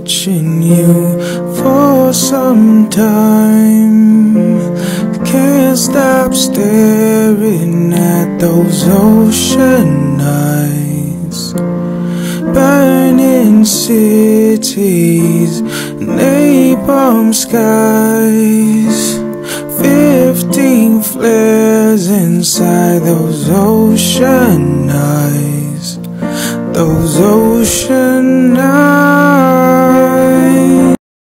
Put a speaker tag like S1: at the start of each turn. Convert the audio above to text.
S1: watching you for some time. Can't stop staring at those ocean nights, burning cities, napalm skies, 15 flares inside those ocean eyes, those ocean eyes.